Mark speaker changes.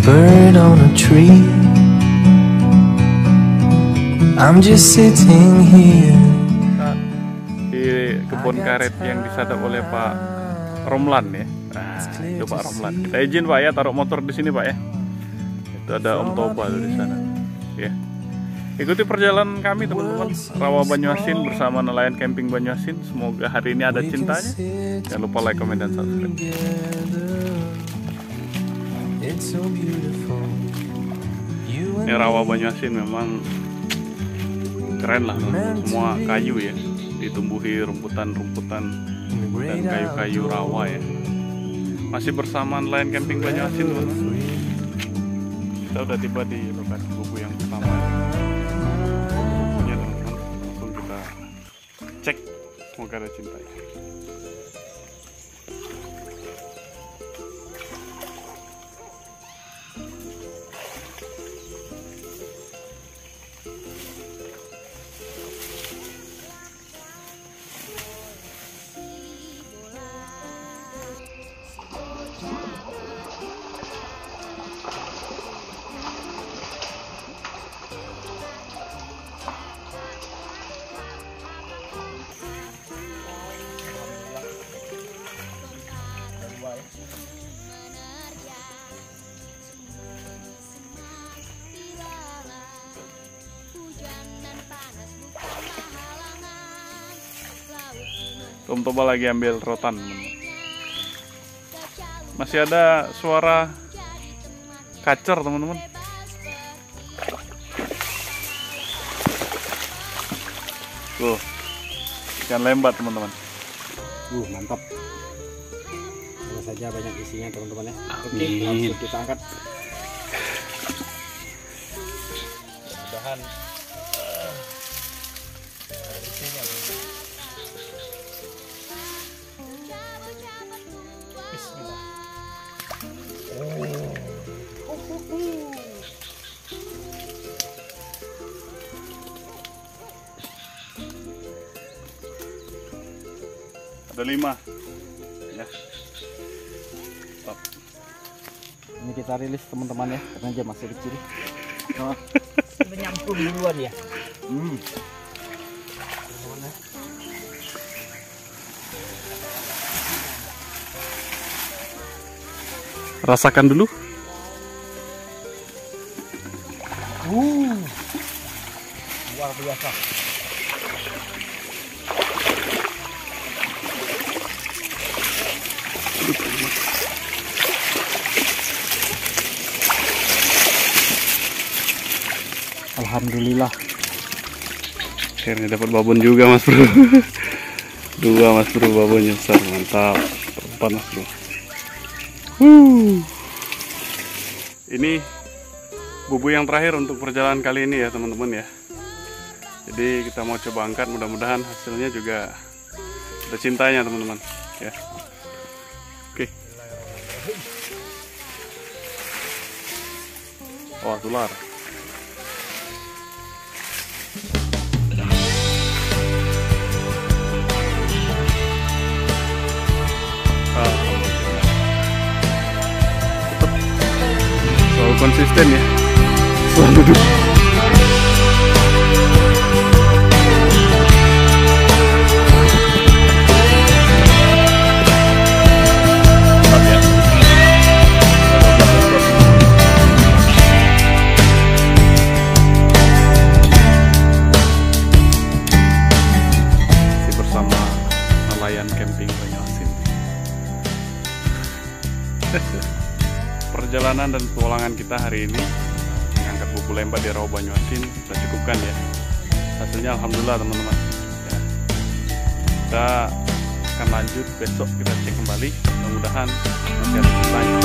Speaker 1: bird on a tree. I'm just sitting here.
Speaker 2: Di kebun karet yang disadap oleh Pak Romlan ya. Nah, itu Pak Romlan. Kita izin Pak ya taruh motor di sini Pak ya. Itu ada Om Toba di sana. Ya. Ikuti perjalanan kami teman-teman Rawa Banyuasin bersama nelayan camping Banyuasin. Semoga hari ini ada cintanya. Jangan lupa like, komen, dan subscribe. Ini Rawa Banyuasin memang keren lah, semua kayu ya, ditumbuhi rumputan-rumputan dan kayu-kayu rawa ya. Masih bersama nelayan camping Banyuasin teman-teman. Kita udah tiba di lokasi buku yang pertama ya. Bukunya teman-teman, langsung kita cek, semoga ada cintanya. Om Toba lagi ambil rotan. Masih ada suara kacer teman-teman. Tuh, ikan lembat teman-teman.
Speaker 3: Mantap. Tentu saja banyak isinya teman-teman ya. Oke, langsung kita angkat. Mudah-mudahan isinya. Bismillah.
Speaker 2: Ada 5 ya. Stop.
Speaker 3: Ini kita rilis teman-teman ya, karena dia masih kecil. Menyambung duluan ya.
Speaker 2: Rasakan dulu.
Speaker 3: Luar biasa. Alhamdulillah.
Speaker 2: Akhirnya dapat babon juga Mas Bro. 2 Mas Bro, babonnya besar, mantap. Tempat Mas Bro. Ini bubu yang terakhir untuk perjalanan kali ini ya teman-teman ya. Jadi kita mau coba angkat, mudah-mudahan hasilnya juga ada cintanya teman-teman ya. Oke. Oh, tular. Selalu konsisten ya, selalu duduk. Masih bersama nelayan camping Banyuasin. Perjalanan dan petualangan kita hari ini mengangkat buku lembat di Rawa Banyuasin kita cukupkan ya. Hasilnya alhamdulillah teman-teman ya. Kita akan lanjut besok, kita cek kembali, mudah-mudahan masih ada cintanya.